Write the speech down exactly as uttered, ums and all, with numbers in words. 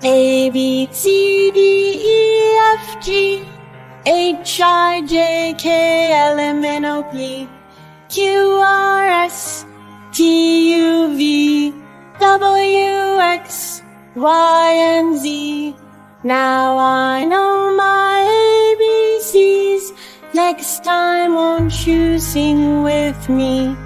A, B, C, D, E, F, G, H, I, J, K, L, M, N, O, P, Q, R, S, T, U, V, W, X, Y, and Z. Now I know my A B Cs. Next time won't you sing with me?